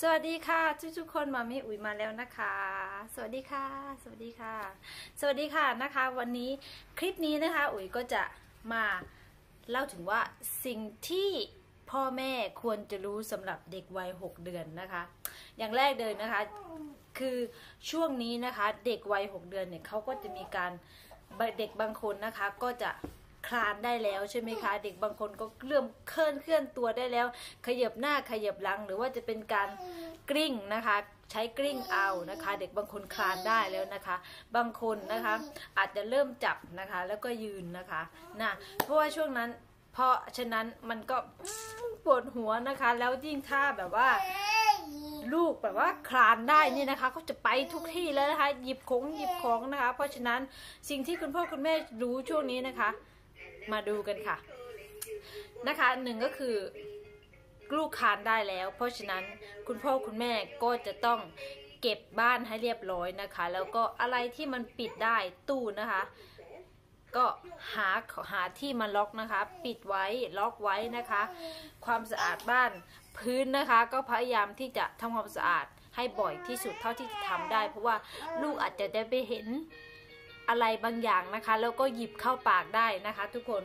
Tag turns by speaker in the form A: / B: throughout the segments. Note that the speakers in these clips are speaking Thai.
A: สวัสดีค่ะทุกคนมามิอุ๋ยมาแล้วนะคะสวัสดีค่ะสวัสดีค่ะสวัสดีค่ะนะคะวันนี้คลิปนี้นะคะอุ๋ยก็จะมาเล่าถึงว่าสิ่งที่พ่อแม่ควรจะรู้สำหรับเด็กวัย6 เดือนนะคะอย่างแรกเลยนะคะคือช่วงนี้นะคะเด็กวัย6 เดือนเนี่ยเขาก็จะมีการเด็กบางคนนะคะก็จะคลานได้แล้วใช่ไหมคะเด็กบางคนก็เริ่มเคลื่อนตัวได้แล้วขยับหน้าขยับหลังหรือว่าจะเป็นการกลิ้งนะคะใช้กลิ้งเอานะคะเด็กบางคนคลานได้แล้วนะคะบางคนนะคะอาจจะเริ่มจับนะคะแล้วก็ยืนนะคะเพราะว่าช่วงนั้นเพราะฉะนั้นมันก็ปวดหัวนะคะแล้วยิ่งถ้าแบบว่าลูกแบบว่าคลานได้นี่นะคะก็จะไปทุกที่แล้วนะคะหยิบของนะคะเพราะฉะนั้นสิ่งที่คุณพ่อคุณแม่รู้ช่วงนี้นะคะมาดูกันค่ะนะคะหนึ่งก็คือลูกคลานได้แล้วเพราะฉะนั้นคุณพ่อคุณแม่ก็จะต้องเก็บบ้านให้เรียบร้อยนะคะแล้วก็อะไรที่มันปิดได้ตู้นะคะก็หาที่มาล็อกนะคะปิดไว้ล็อกไว้นะคะความสะอาดบ้านพื้นนะคะก็พยายามที่จะทำความสะอาดให้บ่อยที่สุดเท่าที่จะทำได้เพราะว่าลูกอาจจะได้ไปเห็นอะไรบางอย่างนะคะแล้วก็หยิบเข้าปากได้นะคะทุกคน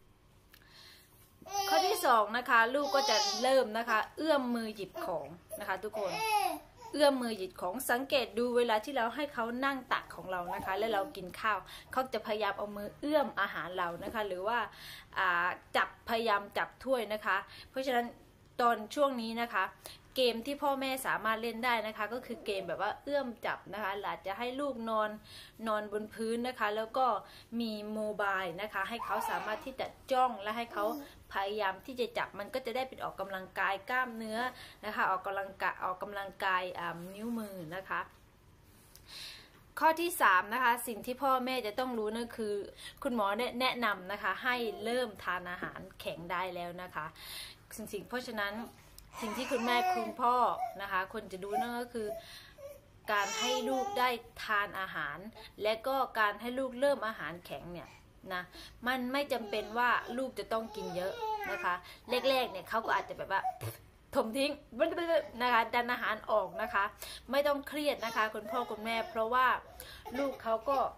A: ข้อที่2นะคะลูกก็จะเริ่มนะคะเอื้อมมือหยิบของนะคะทุกคนเอื้อมมือหยิบของสังเกตดูเวลาที่เราให้เขานั่งตักของเรานะคะแล้วเรากินข้าวเขาจะพยายามเอามือเอื้อมอาหารเรานะคะหรือว่าพยายามจับถ้วยนะคะเพราะฉะนั้นตอนช่วงนี้นะคะเกมที่พ่อแม่สามารถเล่นได้นะคะก็คือเกมแบบว่าเอื้อมจับนะคะอาจจะให้ลูกนอนบนพื้นนะคะแล้วก็มีโมบายนะคะให้เขาสามารถที่จะจ้องและให้เขาพยายามที่จะจับมันก็จะได้เป็นออกกำลังกายกล้ามเนื้อนะคะออกกำลังกายนิ้วมือนะคะข้อที่3นะคะสิ่งที่พ่อแม่จะต้องรู้นั่นคือคุณหมอแนะนำนะคะให้เริ่มทานอาหารแข็งได้แล้วนะคะเพราะฉะนั้นสิ่งที่คุณแม่คุณพ่อนะคะควรจะดูนั่นก็คือการให้ลูกได้ทานอาหารและก็การให้ลูกเริ่มอาหารแข็งเนี่ยนะมันไม่จำเป็นว่าลูกจะต้องกินเยอะนะคะแรกๆเนี่ยเขาก็อาจจะแบบว่าถมทิ้งนะคะดันอาหารออกนะคะไม่ต้องเครียดนะคะคุณพ่อคุณแม่เพราะว่าลูกเขา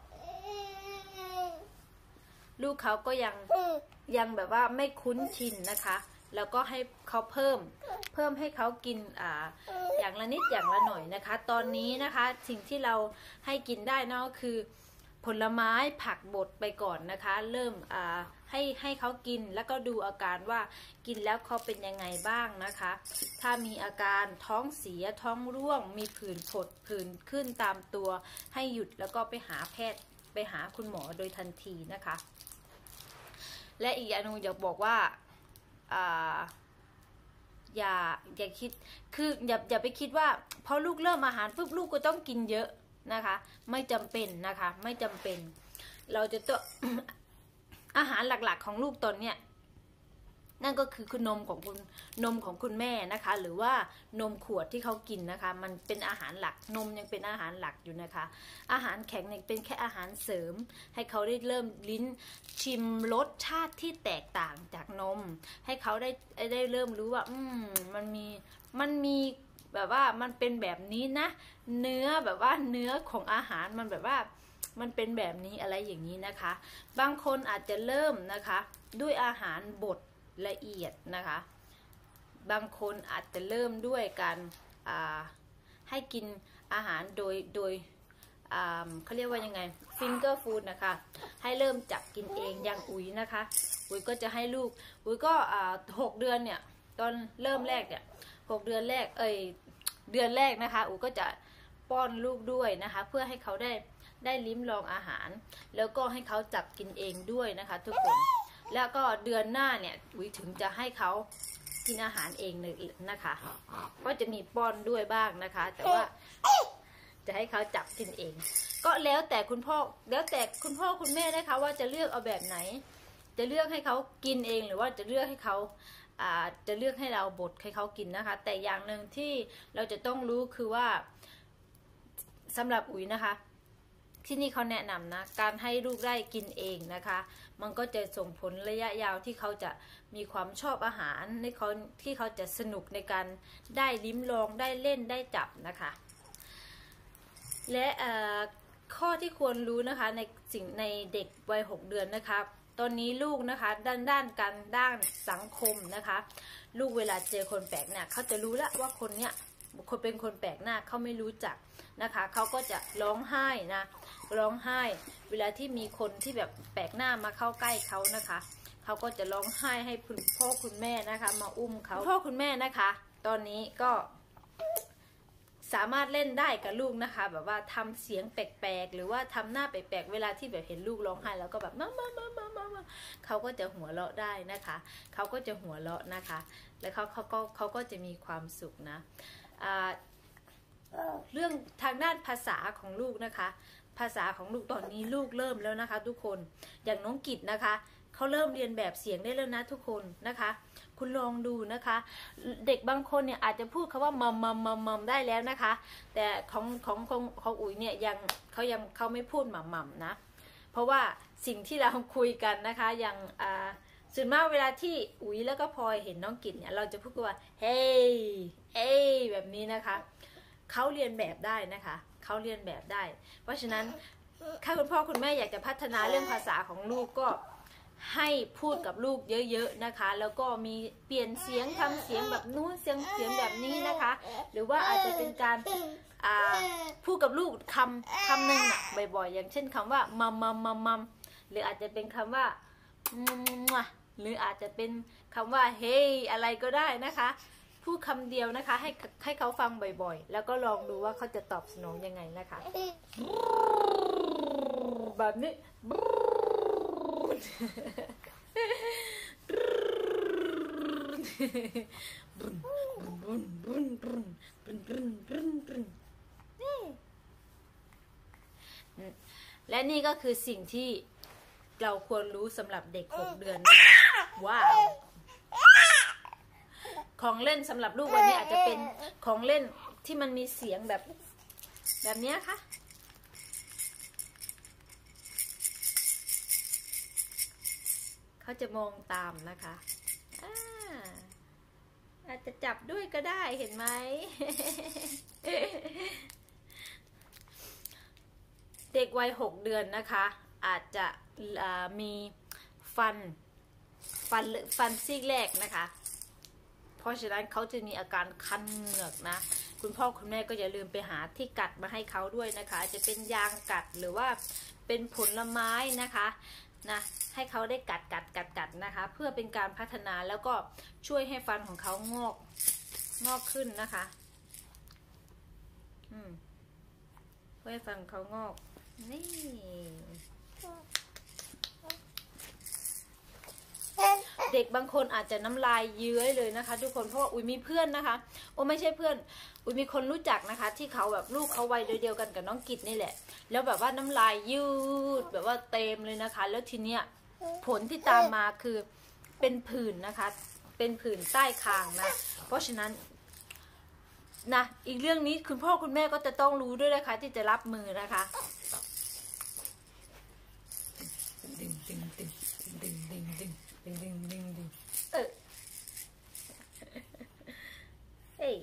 A: ก็ยังแบบว่าไม่คุ้นชินนะคะแล้วก็ให้เขาเพิ่มให้เขากินอย่างละนิดอย่างละหน่อยนะคะตอนนี้นะคะสิ่งที่เราให้กินได้นะก็คือผลไม้ผักบดไปก่อนนะคะเริ่มให้เขากินแล้วก็ดูอาการว่ากินแล้วเขาเป็นยังไงบ้างนะคะถ้ามีอาการท้องเสียท้องร่วงมีผื่นขึ้นตามตัวให้หยุดแล้วก็ไปหาแพทย์ไปหาคุณหมอโดยทันทีนะคะและอีกอย่างนึงอยากบอกว่าอย่าคิดคืออย่าไปคิดว่าพอลูกเริ่มอาหารปุ๊บลูกก็ต้องกินเยอะนะคะไม่จำเป็นนะคะไม่จำเป็นเราจะต้อง อาหารหลักๆของลูกตอนเนี้ยนั่นก็คือนมของคุณแม่นะคะหรือว่านมขวดที่เขากินนะคะมันเป็นอาหารหลักนมยังเป็นอาหารหลักอยู่นะคะอาหารแข็งเนี่ยเป็นแค่อาหารเสริมให้เขาได้เริ่มลิ้นชิมรสชาติที่แตกต่างจากนมให้เขาได้เริ่มรู้ว่ามันมีแบบว่ามันเป็นแบบนี้นะเนื้อแบบว่าเนื้อของอาหารมันแบบว่ามันเป็นแบบนี้อะไรอย่างนี้นะคะบางคนอาจจะเริ่มนะคะด้วยอาหารบดละเอียดนะคะบางคนอาจจะเริ่มด้วยการให้กินอาหารโดยเขาเรียกว่ายังไงฟิงเกอร์ฟู้ดนะคะให้เริ่มจับกินเองอย่างอุ๋ยนะคะอุ๋ยก็จะให้ลูกอุ๋ยก็6 เดือนเนี่ยตอนเริ่มแรกเนี่ย6 เดือนแรกเดือนแรกนะคะอุ๋ยก็จะป้อนลูกด้วยนะคะเพื่อให้เขาได้ลิ้มลองอาหารแล้วก็ให้เขาจับกินเองด้วยนะคะทุกคนแล้วก็เดือนหน้าเนี่ยอุ๋ยถึงจะให้เขากินอาหารเองเลยนะคะก็จะมีป้อนด้วยบ้างนะคะแต่ว่าจะให้เขาจับกินเองก็แล้วแต่คุณพ่อคุณแม่นะคะว่าจะเลือกเอาแบบไหนจะเลือกให้เขากินเองหรือว่าจะเลือกให้เขาจะเลือกให้เราบดให้เขากินนะคะแต่อย่างหนึ่งที่เราจะต้องรู้คือว่าสำหรับอุ๋ยนะคะที่นี่เขาแนะนำนะการให้ลูกได้กินเองนะคะมันก็จะส่งผลระยะยาวที่เขาจะมีความชอบอาหารที่เขาจะสนุกในการได้ลิ้มลองได้เล่นได้จับนะคะและข้อที่ควรรู้นะคะในเด็กวัย6 เดือนนะคะตอนนี้ลูกนะคะด้านสังคมนะคะลูกเวลาเจอคนแปลกหน้าเขาจะรู้แล้วว่าคนเนี้ยเป็นคนแปลกหน้าเขาไม่รู้จักนะคะเขาก็จะร้องไห้นะร้องไห้เวลาที่มีคนที่แบบแปลกหน้ามาเข้าใกล้เขานะคะเขาก็จะร้องไห้ให้คุณพ่อคุณแม่นะคะมาอุ้มเขาพ่อคุณแม่นะคะตอนนี้ก็สามารถเล่นได้กับลูกนะคะแบบว่าทำเสียงแปลกๆหรือว่าทำหน้าแปลกๆเวลาที่แบบเห็นลูกร้องไห้แล้วก็แบบมาเขาก็จะหัวเราะได้นะคะเขาก็จะหัวเราะนะคะแล้วเขาก็จะมีความสุขนะเรื่องทางด้านภาษาของลูกนะคะภาษาของลูกตอนนี้ลูกเริ่มแล้วนะคะทุกคนอย่างน้องกิตนะคะเขาเริ่มเรียนแบบเสียงได้แล้วนะทุกคนนะคะคุณลองดูนะคะเด็กบางคนเนี่ยอาจจะพูดคำว่ามัมได้แล้วนะคะแต่ของอุ๋ยเนี่ยเขาไม่พูดมัมนะเพราะว่าสิ่งที่เราคุยกันนะคะอย่างส่วนมากเวลาที่อุ๋ยแล้วก็พลอยเห็นน้องกิตเนี่ยเราจะพูดว่าเฮ้แบบนี้นะคะเขาเรียนแบบได้นะคะเขาเรียนแบบได้เพราะฉะนั้นถ้าคุณพ่อคุณแม่อยากจะพัฒนาเรื่องภาษาของลูกก็ให้พูดกับลูกเยอะๆนะคะแล้วก็มีเปลี่ยนเสียงทำเสียงแบบนู้นเสียงแบบนี้นะคะหรือว่าอาจจะเป็นการพูดกับลูกคำหนึ่งบ่อยๆอย่างเช่นคำว่ามัมหรืออาจจะเป็นคำว่าหรืออาจจะเป็นคำว่าเฮ้อะไรก็ได้นะคะพูดคำเดียวนะคะให้เขาฟังบ่อยๆแล้วก็ลองดูว่าเขาจะตอบสนองยังไงนะคะแบบนี้และนี่ก็คือสิ่งที่เราควรรู้สำหรับเด็ก6 เดือนนะคะว้าวของเล่นสำหรับลูกวันนี้อาจจะเป็นของเล่นที่มันมีเสียงแบบนี้ค่ะเขาจะมองตามนะคะอาจจะจับด้วยก็ได้เห็นไหม เด็กวัย6 เดือนนะคะอาจจะมีฟันซี่แรกนะคะเพราะฉะนั้นเขาจะมีอาการคันเหงือกนะคุณพ่อคุณแม่ก็อย่าลืมไปหาที่กัดมาให้เขาด้วยนะคะจะเป็นยางกัดหรือว่าเป็นผลไม้นะคะนะให้เขาได้กัดนะคะเพื่อเป็นการพัฒนาแล้วก็ช่วยให้ฟันของเขางอกขึ้นนะคะเพื่อให้ฟันเขางอกนี่เด็กบางคนอาจจะน้ำลายเย้ยเลยนะคะทุกคนเพราะว่าอุ๋ยมีเพื่อนนะคะไม่ใช่เพื่อนอุ๋ยมีคนรู้จักนะคะที่เขาแบบลูกเขาวัยเดียวกันกับน้องกิตนี่แหละแล้วแบบว่าน้ำลายยืดแบบว่าเต็มเลยนะคะแล้วทีเนี้ยผลที่ตามมาคือเป็นผื่นนะคะเป็นผื่นใต้คางนะเพราะฉะนั้นนะอีกเรื่องนี้คุณพ่อคุณแม่ก็จะต้องรู้ด้วยนะคะที่จะรับมือนะคะเฮ้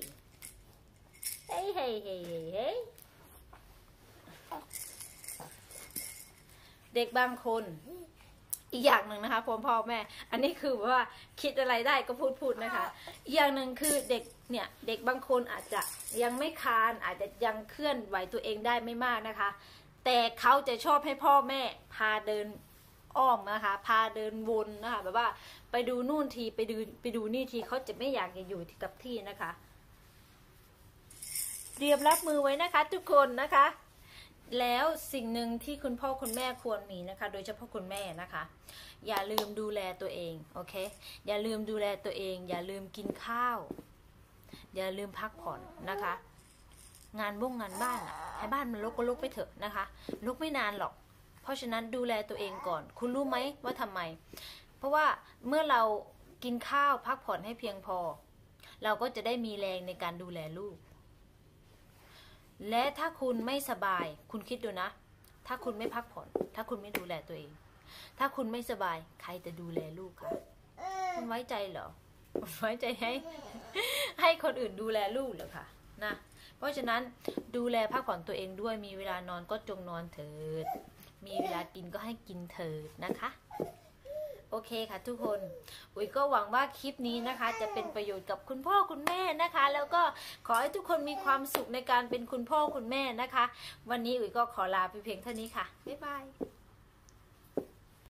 A: เด็กบางคนอีกอย่างหนึ่งนะคะพ่อแม่อันนี้คือว่าคิดอะไรได้ก็พูดนะคะอีกอย่างหนึ่งคือเด็กบางคนอาจจะยังไม่คลานอาจจะยังเคลื่อนไหวตัวเองได้ไม่มากนะคะแต่เขาจะชอบให้พ่อแม่พาเดินอ้อมนะคะพาเดินวนนะคะแบบว่าไปดูนู่นทีไปดูนี่ทีเขาจะไม่อยากจะอยู่กับที่นะคะเตรียมรับมือไว้นะคะทุกคนนะคะแล้วสิ่งหนึ่งที่คุณพ่อคุณแม่ควรมีนะคะโดยเฉพาะคุณแม่นะคะอย่าลืมดูแลตัวเองโอเคอย่าลืมดูแลตัวเองอย่าลืมกินข้าวอย่าลืมพักผ่อนนะคะงานบ้านให้บ้านมันรกก็รกไปเถอะนะคะรกไม่นานหรอกเพราะฉะนั้นดูแลตัวเองก่อนคุณรู้ไหมว่าทำไมเพราะว่าเมื่อเรากินข้าวพักผ่อนให้เพียงพอเราก็จะได้มีแรงในการดูแลลูกและถ้าคุณไม่สบายคุณคิดดูนะถ้าคุณไม่พักผ่อนถ้าคุณไม่ดูแลตัวเองถ้าคุณไม่สบายใครจะดูแลลูกคะคุณไว้ใจเหรอไว้ใจให้คนอื่นดูแลลูกเหรอคะนะเพราะฉะนั้นดูแลพักผ่อนตัวเองด้วยมีเวลานอนก็จงนอนเถิดมีเวลากินก็ให้กินเถิดนะคะโอเคค่ะทุกคนอุ๋ยก็หวังว่าคลิปนี้นะคะจะเป็นประโยชน์กับคุณพ่อคุณแม่นะคะแล้วก็ขอให้ทุกคนมีความสุขในการเป็นคุณพ่อคุณแม่นะคะวันนี้อุ๋ยก็ขอลาไปเพียงเท่านี้ค่ะบ๊ายบาย